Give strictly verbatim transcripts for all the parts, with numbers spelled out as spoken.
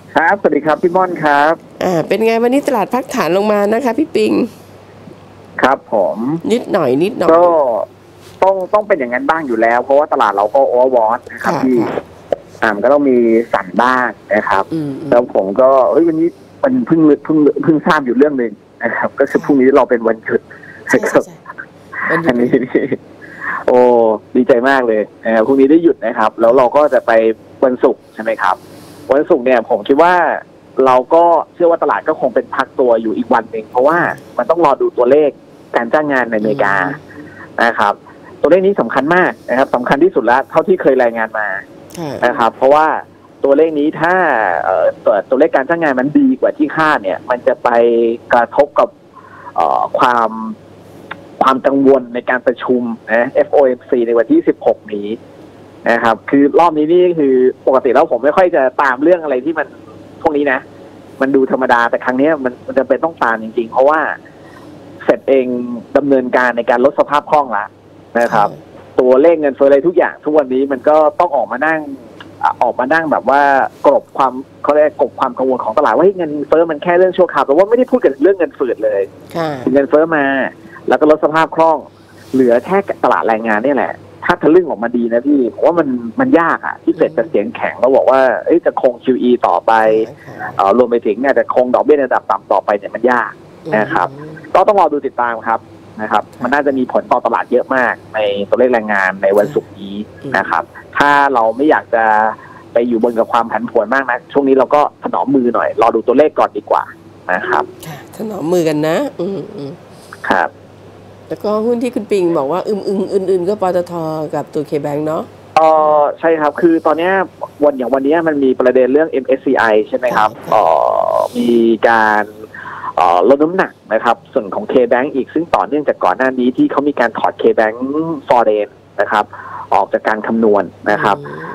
ครับสวัสดีครับพี่ม่อนครับอ่าเป็นไงวันนี้ตลาดพักฐานลงมานะคะพี่ปิงครับผมนิดหน่อยนิดหน่อยก็ต้องต้องเป็นอย่างนั้นบ้างอยู่แล้วเพราะว่าตลาดเราก็โอเวอร์วอตนะครับค่ะพี่ค่ะอ่ามันก็ต้องมีสั่นบ้างนะครับอืมอืมแล้วผมก็เฮ้ยวันนี้มันเพิ่งเพิ่งเพิ่งทราบอยู่เรื่องหนึ่งนะครับก็คือพรุ่งนี้เราเป็นวันหยุดใช่ใช่ใช่วันหยุอัดนนี้โอ้ดีใจมากเลยนะครับพรุ่งนี้ได้หยุดนะครับ แล้วเราก็จะไปวันศุกร์ใช่ไหมครับวันศุกร์เนี่ยผมคิดว่าเราก็เชื่อว่าตลาดก็คงเป็นพักตัวอยู่อีกวันหนึ่งเพราะว่ามันต้องรอดูตัวเลขการจ้างงานในอเมริกานะครับตัวเลขนี้สำคัญมากนะครับสำคัญที่สุดแล้วเท่าที่เคยรายงานมานะครับเพราะว่าตัวเลขนี้ถ้าเอ่อตัวตัวเลขการจ้างงานมันดีกว่าที่คาดเนี่ยมันจะไปกระทบกับเอ่อความความกังวลในการประชุมนะ เอฟ โอ เอ็ม ซี ในวันที่สิบหกนี้นะครับคือรอบนี้นี่คือปกติแล้วผมไม่ค่อยจะตามเรื่องอะไรที่มันพวกนี้นะมันดูธรรมดาแต่ครั้งนี้มันมันจะเป็นต้องตามจริงๆเพราะว่าเฟดเองดำเนินการในการลดสภาพคล่องละนะครับตัวเลขเงินเฟ้ออะไรทุกอย่างทุกวันนี้มันก็ต้องออกมานั่งออกมานั่งแบบว่ากลบความเขาเรียกกลบความกังวลของตลาดว่าเงินเฟ้อมันแค่เรื่องชั่วคราวแต่ว่าไม่ได้พูดกันเรื่องเงินฝืดเลยเงินเฟ้อมาแล้วก็ลดสภาพคล่องเหลือแค่ตลาดแรงงานนี่แหละถ้าทะลึ่งออกมาดีนะพี่ผมว่ามันมันยากอ่ะที่เฟดจะเสียงแข็งแล้วบอกว่าจะคง คิว อี ต่อไปรวมไปถึงเนี่ยจะคงดอกเบี้ยระดับต่ำต่อไปเนี่ยมันยากนะครับก็ต้องรอดูติดตามครับนะครับมันน่าจะมีผลต่อตลาดเยอะมากในตัวเลขแรงงานในวันศุกร์นี้นะครับถ้าเราไม่อยากจะไปอยู่บนกับความผันผวนมากนะช่วงนี้เราก็ถนอมมือหน่อยรอดูตัวเลขก่อนดีกว่านะครับถนอมมือกันนะอืมอืมครับแล้วก็หุ้นที่คุณปิงบอกว่าอึมอึมอื่นๆก็ปตท.กับตัวเคแบงค์เนาะอ๋อใช่ครับคือตอนนี้วันอย่างวันนี้มันมีประเด็นเรื่อง เอ็ม เอส ซี ไอ ใช่ไหมครับอ๋อมีการลดน้ำหนักนะครับส่วนของ K-Bank อีกซึ่งต่อเนื่องจากก่อนหน้านี้ที่เขามีการถอด K-Bank Foreign นะครับออกจากการคำนวณนะครับ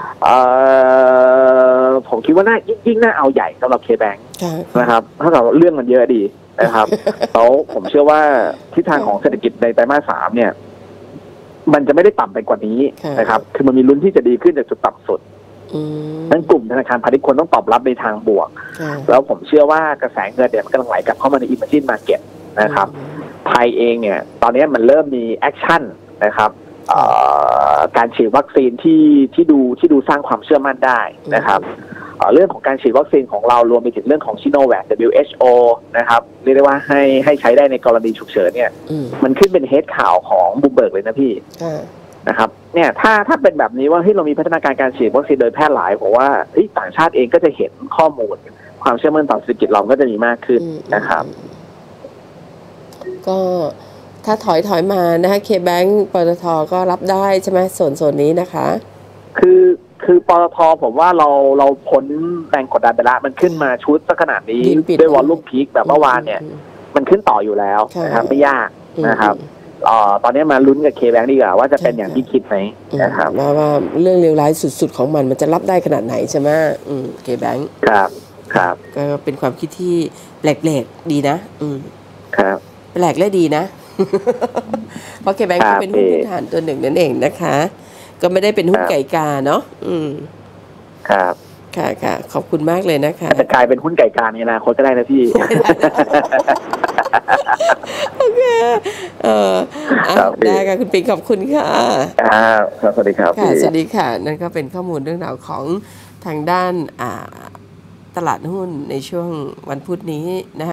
ผมคิดว่าน่ายิ่งน่าเอาใหญ่สำหรับ K-Bank นะครับถ้าเราเรื่องมันเยอะดีนะครับแล้วผมเชื่อว่าทิศทางของเศรษฐกิจในไตรมาสสามเนี่ยมันจะไม่ได้ต่ำไปกว่านี้นะครับคือมันมีลุ้นที่จะดีขึ้นจากจุดต่ำสุดนั้นกลุ่มธนาคารพาณิชย์ควรต้องตอบรับในทางบวกแล้วผมเชื่อว่ากระแสเงินเนี่ยมันกำลังไหลกลับเข้ามาใน Emerging Market นะครับไทยเองเนี่ยตอนนี้มันเริ่มมีแอคชั่นนะครับการฉีดวัคซีนที่ที่ดูที่ดูสร้างความเชื่อมั่นได้นะครับเรื่องของการฉีดวัคซีนของเรารวมไปถึงเรื่องของชิโนแวค ดับเบิลยู เอช โอ นะครับเรียกได้ว่าให้ให้ใช้ได้ในกรณีฉุกเฉินเนี่ยมันขึ้นเป็นเฮดข่าวของบูมเบิร์กเลยนะพี่นะครับเนี่ยถ้าถ้าเป็นแบบนี้ว่าเฮ้ยเรามีพัฒนาการการฉีดวัคซีนโดยแพร่หลายผมว่าต่างชาติเองก็จะเห็นข้อมูลความเชื่อมั่นต่อเศรษฐกิจเราก็จะมีมากขึ้นนะครับก็ถ้าถอยถอยมานะคะเคแบงก์ปตท.ก็รับได้ใช่ไหมส่วนส่วนนี้นะคะคือคือปตท.ผมว่าเราเราพ้นแรงกดดันไปแล้วมันขึ้นมาชุดสักขนาดนี้ด้วยวอลลุ่มพีคแบบเมื่อวานเนี่ยมันขึ้นต่ออยู่แล้วนะครับไม่ยากนะครับตอนนี้มาลุ้นกับเคแบงก์ดีกว่าว่าจะเป็นอย่างที่คิดไหมนะครับว่าว่าเรื่องเลวร้ายสุดๆของมันมันจะรับได้ขนาดไหนใช่ไหมอืมเคแบงก์ครับครับก็เป็นความคิดที่แปลกๆดีนะอืมครับแปลกและดีนะเพราะเคแบงก์ก็เป็นหุ้นพื้นฐานตัวหนึ่งนั่นเองนะคะก็ไม่ได้เป็นหุ้นไก่กาเนาะอืมครับค่ะค่ะขอบคุณมากเลยนะคะจะกลายเป็นหุ้นไก่กาในอนาคตก็ได้นะพี่โอเคเออได้ค่ะคุณปิงขอบคุณค่ะครับสวัสดีครับค่ะสวัสดีค่ะนั่นก็เป็นข้อมูลเรื่องราวของทางด้านอ่าตลาดหุ้นในช่วงวันพุธนี้นะคะ